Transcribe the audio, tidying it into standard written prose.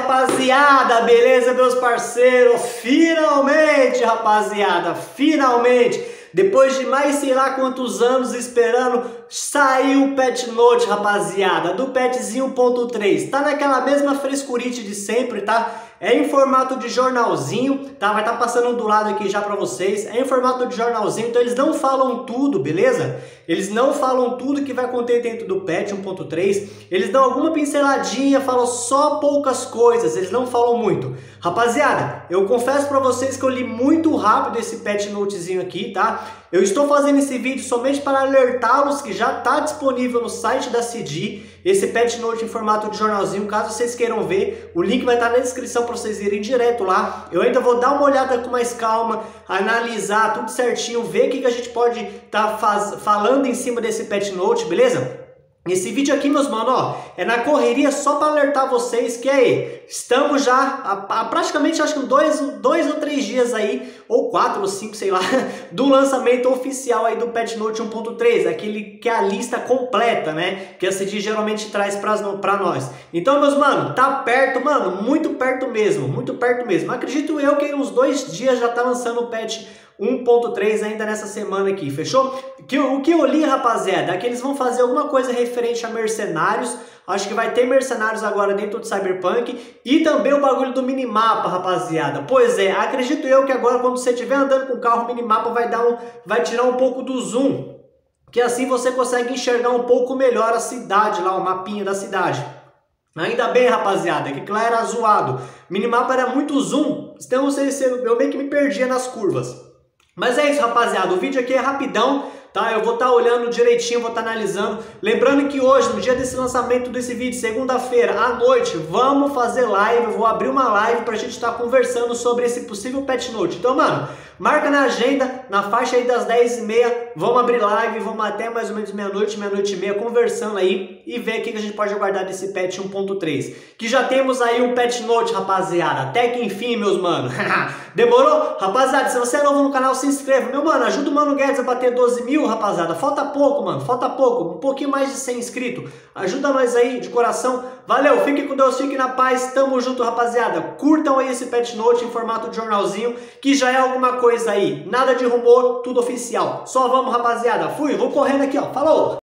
rapaziada, beleza, meus parceiros? Finalmente, rapaziada, finalmente, depois de mais sei lá quantos anos esperando, saiu o Pet Note, rapaziada, do Petzinho 1.3. Tá naquela mesma frescurite de sempre, tá? É em formato de jornalzinho, tá? Vai estar passando do lado aqui já pra vocês. É em formato de jornalzinho, então eles não falam tudo, beleza? Eles não falam tudo que vai conter dentro do Pet 1.3. Eles dão alguma pinceladinha, falam só poucas coisas, eles não falam muito. Rapaziada, eu confesso pra vocês que eu li muito rápido esse Pet Notezinho aqui, tá? Eu estou fazendo esse vídeo somente para alertá-los que já está disponível no site da CD, esse Pet Note em formato de jornalzinho, caso vocês queiram ver, o link vai estar na descrição para vocês irem direto lá. Eu ainda vou dar uma olhada com mais calma, analisar tudo certinho, ver o que a gente pode estar falando em cima desse Pet Note, beleza? Esse vídeo aqui, meus mano, ó, é na correria só para alertar vocês que aí, estamos já há praticamente, acho que dois ou 3 dias aí, ou 4 ou 5, sei lá, do lançamento oficial aí do Pet Note 1.3, aquele que é a lista completa, né, que a CD geralmente traz pra nós. Então, meus mano, tá perto, mano, muito perto mesmo, acredito eu que em uns 2 dias já tá lançando o Pet 1.3 ainda nessa semana aqui, fechou? O que eu li, rapaziada, é que eles vão fazer alguma coisa referente a mercenários. Acho que vai ter mercenários agora dentro do Cyberpunk. E também o bagulho do minimapa, rapaziada. Pois é, acredito eu que agora quando você estiver andando com o carro, o minimapa vai tirar um pouco do zoom. Que assim você consegue enxergar um pouco melhor a cidade lá, o mapinha da cidade. Ainda bem, rapaziada, que lá era zoado. O minimapa era muito zoom, então eu meio que me perdia nas curvas. Mas é isso, rapaziada, o vídeo aqui é rapidão, tá? Eu vou estar olhando direitinho, vou estar analisando. Lembrando que hoje, no dia desse lançamento desse vídeo, segunda-feira, à noite, vamos fazer live. Eu vou abrir uma live pra gente estar conversando sobre esse possível Pet Note. Então, mano, marca na agenda, na faixa aí das 10h30, vamos abrir live, vamos até mais ou menos meia-noite, meia-noite e meia, conversando aí e ver o que a gente pode aguardar desse Pet 1.3. Que já temos aí um Pet Note, rapaziada, até que enfim, meus mano. Demorou? Rapaziada, se você é novo no canal, se inscreva. Meu mano, ajuda o Mano Guedes a bater 12 mil, rapaziada. Falta pouco, mano, falta pouco. Um pouquinho mais de 100 inscritos. Ajuda nós aí, de coração. Valeu, fique com Deus, fique na paz. Tamo junto, rapaziada. Curtam aí esse Pet Note em formato de jornalzinho, que já é alguma coisa aí. Nada de rumor, tudo oficial. Só vamos, rapaziada. Fui, vou correndo aqui, ó. Falou!